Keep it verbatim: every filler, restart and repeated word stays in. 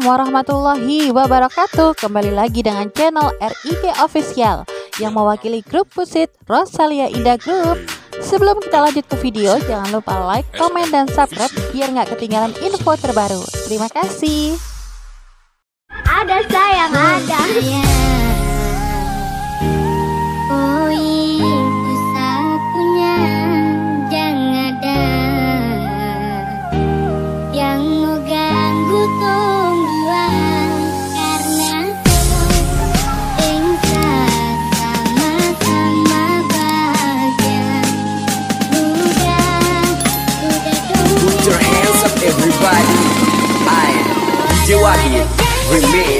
warahmatullahi wabarakatuh. Kembali lagi dengan channel R I K Official yang mewakili grup Pusit Rosalia Indah Group. Sebelum kita lanjut ke video, jangan lupa like, komen, dan subscribe biar nggak ketinggalan info terbaru. Terima kasih. Ada sayang, ada. Oh itu satunya yang ada, yang mau ganggu tungguan karena ingsa sama-sama bahagia. Udah, udah dong. Put your hands up everybody. I, D J Wahid, remix.